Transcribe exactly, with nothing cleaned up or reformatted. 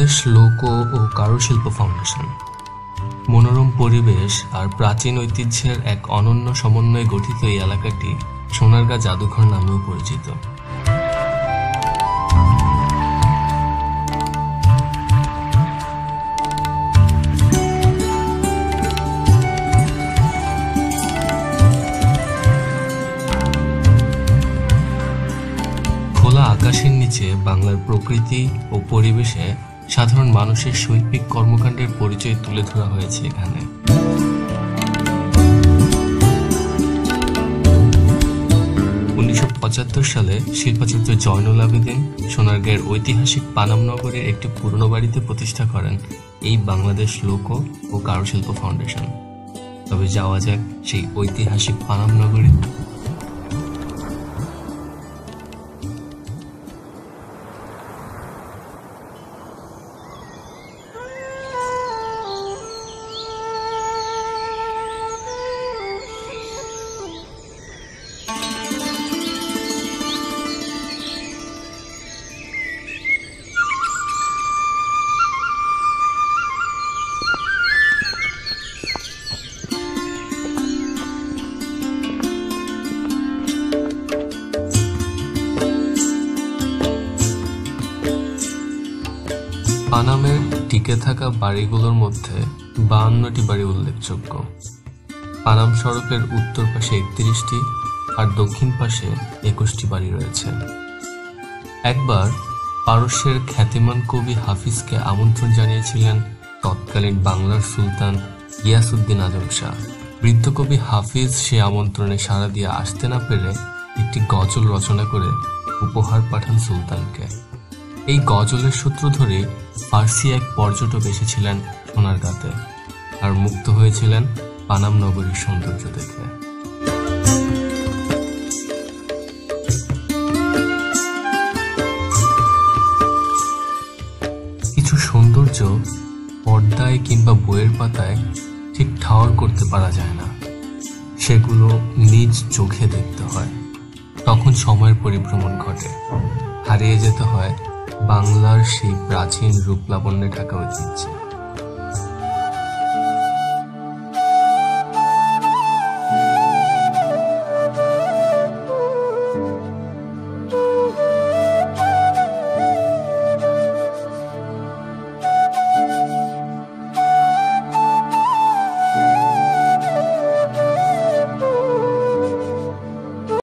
বাংলাদেশ লোক ও কারুশিল্প ফাউন্ডেশন মনোরম পরিবেশ আর প্রাচীন ঐতিহ্যের এক অনন্য সমন্বয়ে গঠিত এই এলাকাটি সোনারগাঁ জাদুঘর নামেও পরিচিত। খোলা আকাশের নিচে বাংলার প্রকৃতি ও পরিবেশে সাধারণ মানুষের শৈল্পিক কর্মকাণ্ডের পরিচয় তুলে ধরা হয়েছে এখানে। উনিশশো পঁচাত্তর সালে শিল্পাচার্য জয়নুল আবেদিন সোনারগাঁয়ের ঐতিহাসিক পানাম নগরের একটি পুরনো বাড়িতে প্রতিষ্ঠা করেন এই বাংলাদেশ লোক ও কারুশিল্প ফাউন্ডেশন। তবে যাওয়া যাক সেই ঐতিহাসিক পানাম নগরে। পানামের টিকে থাকা বাড়িগুলোর মধ্যে বাহান্নটি বাড়ি উল্লেখযোগ্য। পানাম সড়কের উত্তর পাশে একত্রিশটি আর দক্ষিণ পাশে একুশটি বাড়ি রয়েছে। একবার পারস্যের খ্যাতিমান কবি হাফিজকে আমন্ত্রণ জানিয়েছিলেন তৎকালীন বাংলার সুলতান গিয়াসউদ্দিন আজম শাহ। বৃদ্ধ কবি হাফিজ সে আমন্ত্রণে সাড়া দিয়ে আসতে না পেরে একটি গজল রচনা করে উপহার পাঠান সুলতানকে। এই গজলের সূত্র ধরে ফার্সি এক পর্যটক এসেছিলেন সোনারগাঁতে আর মুগ্ধ হয়েছিলেন পানাম নগরীর সৌন্দর্য দেখে। কিছু সৌন্দর্য পর্দায় কিংবা বইয়ের পাতায় ঠিক ঠাওর করতে পারা যায় না, সেগুলো নিজ চোখে দেখতে হয়। তখন সময়ের পরিভ্রমণ ঘটে, হারিয়ে যেতে হয় বাংলার সেই প্রাচীন রূপ লাবণ্যে ঢাকা ঐতিহ্যে।